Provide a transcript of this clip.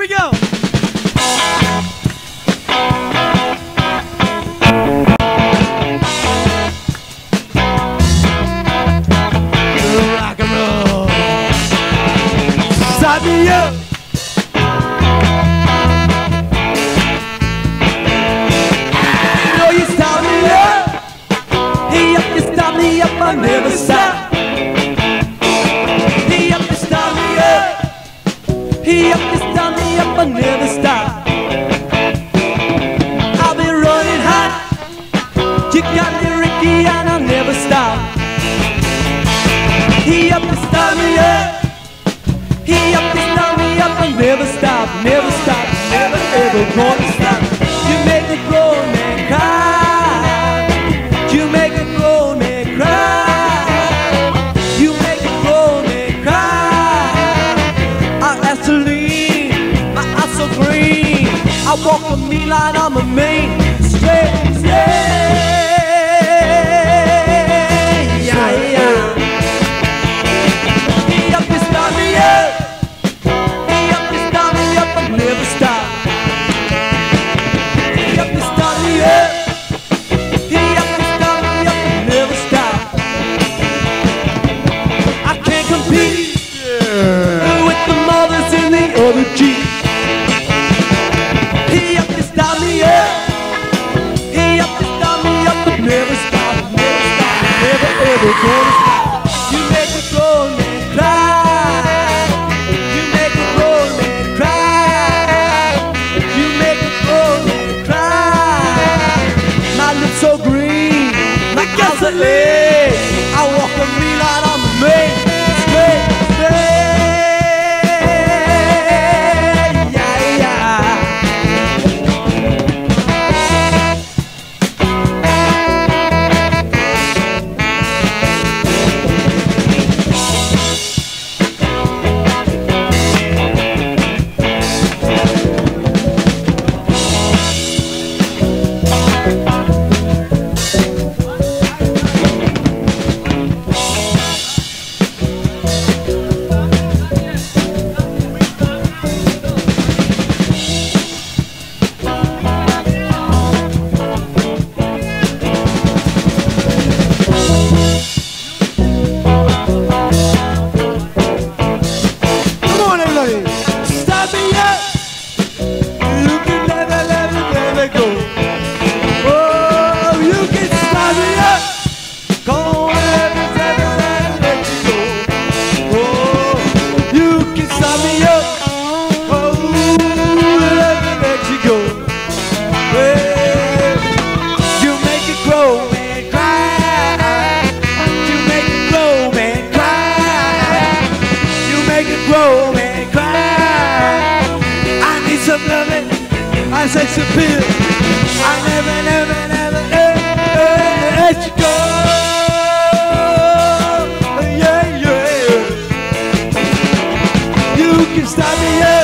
we go. Rock and roll. Start me up. You start me up. Hey up, you start me up. I never stop. Hey up, you start me up. Hey up, you start me up. I never stop. I'll be running hot. You got me Ricky and I'll never stop. Hey up, you start me up. Hey up, you start me up. I never stop, never stop, never ever gonna stop. You make me grown man cry. You make me grown man cry. You make me grown man cry. I ask to leave, my eyes so green. I walk a mean line, I'm a main straight. Other Jeep. He up to start me up. He up to start me up, but never stop, never stop, never ever gonna stop. You make me grown man cry. You make me grown man cry. You make me grown man cry. My lips so green, like gasoline. I walk a mean line on the main straight. I say Superior, I never, never, never, let you go. Yeah, yeah. You can stop me, yeah.